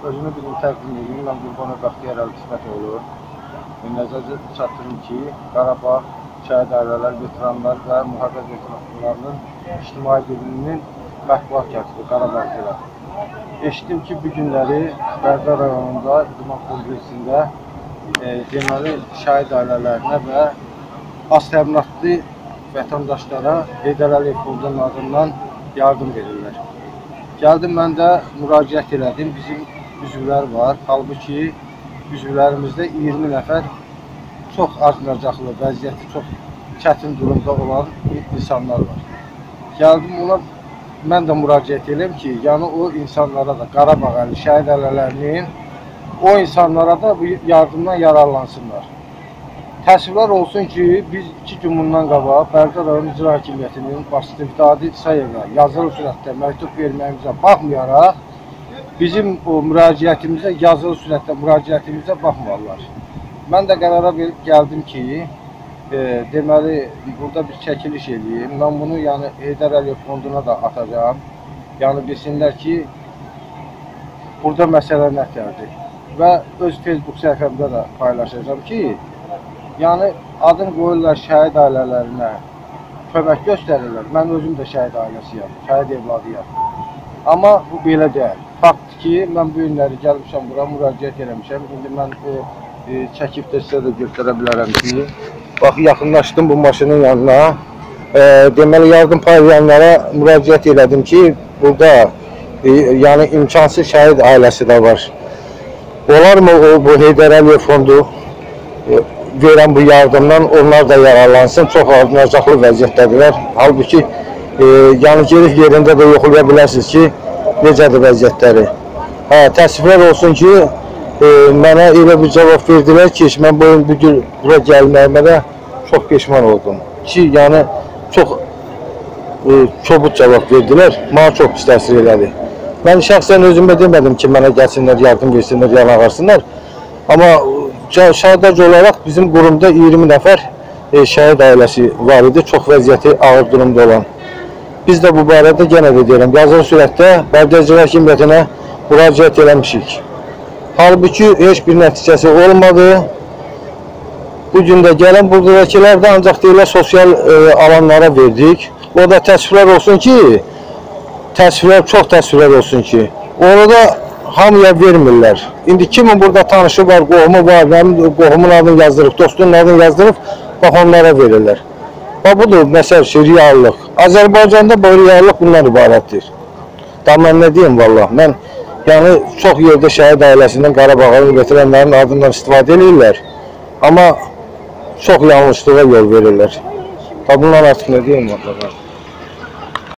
özümü bizim təqdim edeyim. Mən Qurbanov Bəxtiyar Qismətoğlu. Nəzərdə çatdırım ki, Qarabağ şəhid ailələr, veteranlar və müharibə veteranlarının ictimai birliyinin mətbuat katibi Qarabağ Zirə. Eşitdim ki, bu günləri Bərdər rayonunda İdman Kongresində deməli şəhid ailələrinə və az təminatlı vətəndaşlara Heydər Əliyev Fondunun adından yardım verirlər. Gəldim, mən də müraciət elədim. Bizim üzvlər var. Halbuki üzvlərimizdə 20 nəfər çox acınacaqlı, vəziyyəti çox çətin durumda olan insanlar var. Gəldim, ona mən də müraciət edirəm ki, yəni o insanlara da, Qarabağ əli, şəhid ailələrinin o insanlara da bu yardımdan yararlansınlar. Təəssüflər olsun ki, biz 2 gün bundan qabaq Bərdər rayon İcra Hakimiyyətinin başçısı Adi İsayevə yazılı surətdə məktub verməyimizə baxmayaraq, bizim o müraciətimizə, yazılı surətdə müraciətimizə baxmırlar. Mən də qərara gəldim ki, deməli, burada bir çəkiliş edeyim. Mən bunu yəni Heydər Əliyev Fonduna da atacağım. Yəni bilsinlər ki, burada məsələ nətərdir. Və öz Facebook səhifəmdə də paylaşacağım ki, yəni adını qoyurlar şəhid ailələrinə, kömək göstərirlər. Mən özüm də şəhid ailəsiyəm, şəhid evladıyam. Amma bu belə deyil. Faktdır ki, mən bu günləri gəlmişəm bura, müraciət eləmişəm. İndi mən o çəkib də sizə də göstərə bilərəm ki, bax, yaxınlaşdım bu maşının yanına. Deməli, yardım paylayanlara müraciət elədim ki, burada yəni imkansız şəhid ailəsi də var. Olarmı bu Heydər Əliyev Fondu verən bu yardımdan onlar da yararlansın, çox acınacaqlı vəziyyətdədirlər. Halbuki, yəni geri yerində də yoxlaya bilərsiniz ki, necədir vəziyyətləri. Təəssüflər olsun ki, mənə elə bir cavab verdilər ki, mən bu gün bura gəlməyimə də çox peşman oldum. Ki, yəni çox çobud cavab verdilər, mənə çox pis təsir elədi. Mən şəxsən özümə demədim ki, mənə gəlsinlər, yardım versinlər, yana ağarsınlar. Amma sadəcə olaraq bizim qurumda 20 nəfər şəhid ailəsi var idi, çox vəziyyəti ağır durumda olan. Biz də bu barədə yenə də deyirəm, yazılı surətdə Bərdər İcra Hakimiyyətinə müraciət eləmişik. Halbuki heç bir nəticəsi olmadı. Bugün də gələn buradakilər də ancaq deyilə sosial alanlara verdik. O da təəssüflər olsun ki, çox təəssüflər olsun ki, onu da hamıya vermirlər. İndi kimin burada tanışı var, qohumu var, qohumun adını yazdırıb, dostunun adını yazdırıb, bax onlara verirlər. Bax, budur, məsəl ki, reallıq. Azərbaycanda bu reallıq bundan ibarətdir. Da mən nə deyim, valla, mən yəni çox yerdə şəhid ailəsindən Qarabağın veteranların adından istifadə edirlər. Amma çox yanlışlığa yol verirlər. Da bundan artıq nə deyim, valla.